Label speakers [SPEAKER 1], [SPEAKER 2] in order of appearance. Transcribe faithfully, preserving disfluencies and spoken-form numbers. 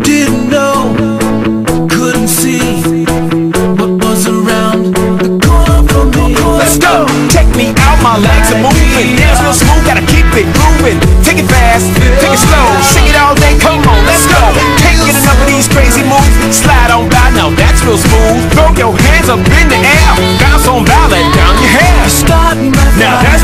[SPEAKER 1] didn't know, couldn't see what was around the corner for me.
[SPEAKER 2] Let's go! Take me out, my legs are moving. Dance real smooth, gotta keep it grooving. Take it fast, take it slow, sing it all day, come on, let's go. Can't get enough of these crazy moves. Slide on by, now that's real smooth. Throw your hands up in the air, bounce on by, let down your hair.
[SPEAKER 1] Starting my
[SPEAKER 2] Now that's